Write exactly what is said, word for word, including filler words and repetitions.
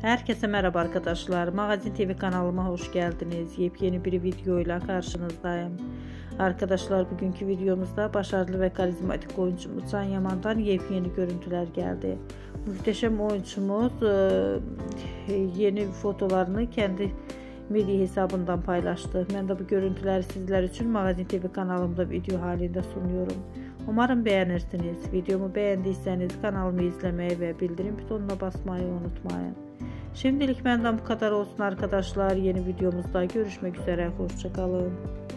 Herkese merhaba arkadaşlar. Magazin T V kanalıma hoş geldiniz. Yepyeni bir videoyla karşınızdayım. Arkadaşlar bugünkü videomuzda başarılı ve karizmatik oyuncumuz Can Yaman'dan yepyeni görüntüler geldi. Muhteşem oyuncumuz yeni fotolarını kendi medya hesabından paylaştı. Ben de bu görüntüleri sizler için Magazin T V kanalımda video halinde sunuyorum. Umarım beğenirsiniz. Videomu beğendiyseniz kanalımı izlemeyi ve bildirim butonuna basmayı unutmayın. Şimdilik benden bu kadar olsun arkadaşlar. Yeni videomuzda görüşmek üzere. Hoşça kalın.